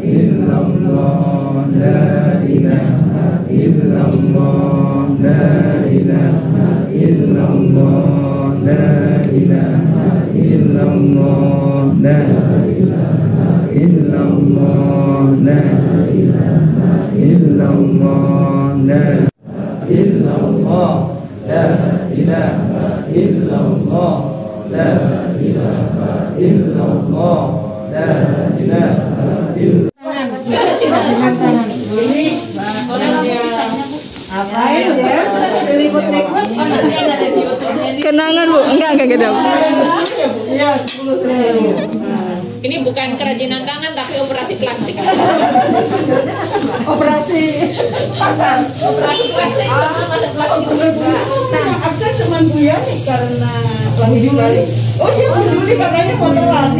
illallah, la ilaha illallah, la ilaha illallah, la ilaha illallah, la ilaha illallah, la ilaha illallah, la illallah, la ilaha illallah, la ilaha illallah, la ilaha illallah. Kenangan Bu, enggak gedam. Iya, 10.000. Ini bukan kerajinan tangan tapi operasi plastik. Operasi pasar. Operasi plastik sama masuk plastik. Nah, absen teman Bu ya nih karena lagi Juli. Oh iya, Bu Juli katanya mau telat.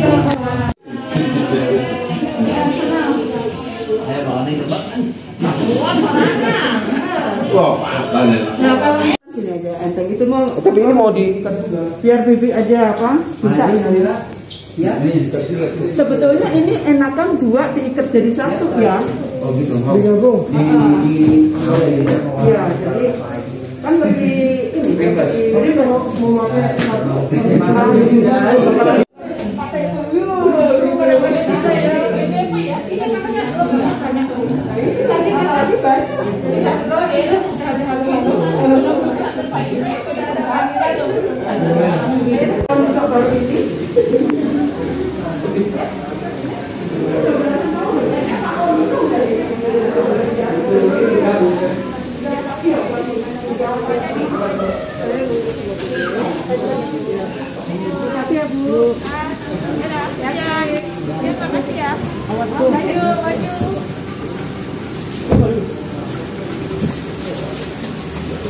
Nah, kalau sini aja enteng itu mau, tapi ini mau diikat juga. Biar bibi aja apa? Bisa. Ya. Sebetulnya ini enakan dua diikat jadi satu ya. Oh gitu. Digabung. Iya, jadi kan lebih ini. Jadi kalau mau pakai satu, pakai itu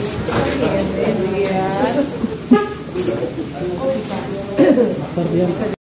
ya.